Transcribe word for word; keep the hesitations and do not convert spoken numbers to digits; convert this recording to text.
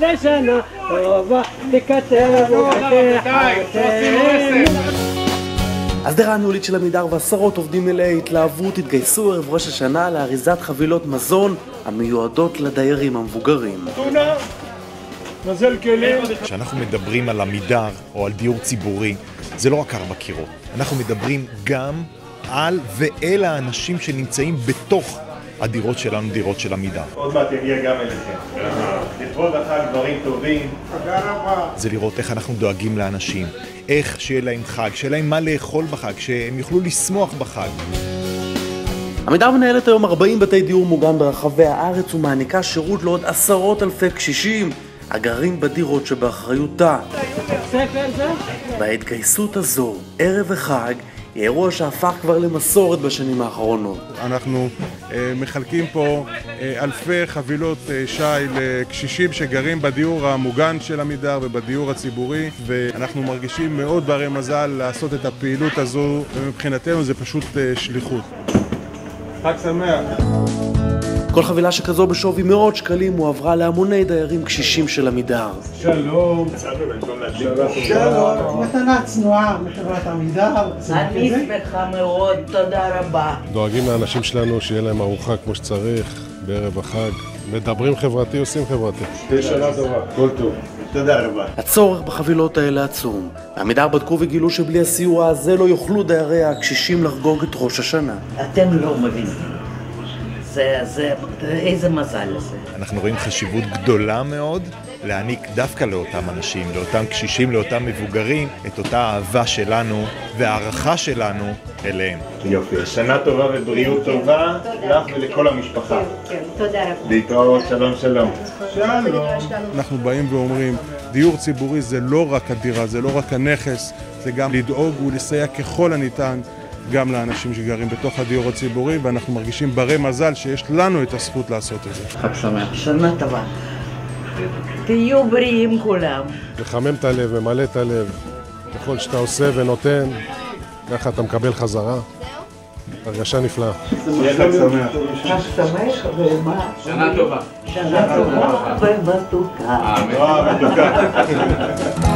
שנה טובה, תקצר הסדרה הניהולית של עמידר ועשרות עובדים מלאי התלהבות התגייסו ערב ראש השנה לאריזת חבילות מזון המיועדות לדיירים המבוגרים. תונה, מזל כלים. כשאנחנו מדברים על עמידר או על דיור ציבורי, זה לא רק ארבע קירות. אנחנו מדברים גם על ואל האנשים שנמצאים בתוך הדירות שלנו, דירות של עמידר. עוד מעט יגיע גם אליכם. לכבוד החג דברים טובים. תודה רבה. זה לראות איך אנחנו דואגים לאנשים, איך שיהיה להם חג, שיהיה להם מה לאכול בחג, שהם יוכלו לשמוח בחג. עמידר מנהלת היום ארבעים בתי דיור מוגן ברחבי הארץ ומעניקה שירות לעוד עשרות אלפי קשישים הגרים בדירות שבאחריותה. וההתגייסות הזו, ערב החג, היא אירוע שהפך כבר למסורת בשנים האחרונות. אנחנו אה, מחלקים פה אה, אלפי חבילות אה, שי לקשישים שגרים בדיור המוגן של עמידר ובדיור הציבורי, ואנחנו מרגישים מאוד ברי מזל לעשות את הפעילות הזו, ומבחינתנו זה פשוט אה, שליחות. חג שמח. כל חבילה שכזו בשווי מאות שקלים הועברה להמוני דיירים קשישים של עמידר. שלום. שלום. מתנה צנועה מחברת עמידר. אני שמחה מאוד, תודה רבה. דואגים לאנשים שלנו שיהיה להם ארוחה כמו שצריך בערב החג. מדברים חברתי, עושים חברתי. תהיה שנה טובה, כל טוב. תודה רבה. הצורך בחבילות האלה עצום. עמידר בדקו וגילו שבלי הסיוע הזה לא יוכלו דיירי הקשישים לחגוג את ראש השנה. אתם לא מבינים. זה, זה, איזה מזל זה. אנחנו רואים חשיבות גדולה מאוד להעניק דווקא לאותם אנשים, לאותם קשישים, לאותם מבוגרים, את אותה אהבה שלנו והערכה שלנו אליהם. יופי, שנה טובה ובריאות טובה לך ולכל המשפחה. כן, תודה רבה. להתראות, שלום שלום. שלום. אנחנו באים ואומרים, דיור ציבורי זה לא רק הדירה, זה לא רק הנכס, זה גם לדאוג ולסייע ככל הניתן גם לאנשים שגרים בתוך הדיור הציבורי, ואנחנו מרגישים ברי מזל שיש לנו את הזכות לעשות את זה. חג שמח. שנה טובה. תהיו בריאים כולם. לחמם את הלב, ממלא את הלב. ככל שאתה עושה ונותן, ככה אתה מקבל חזרה. הרגשה נפלאה. חג שמח. חג שמח ומה? שנה טובה. שנה טובה ומתוקה. מתוקה.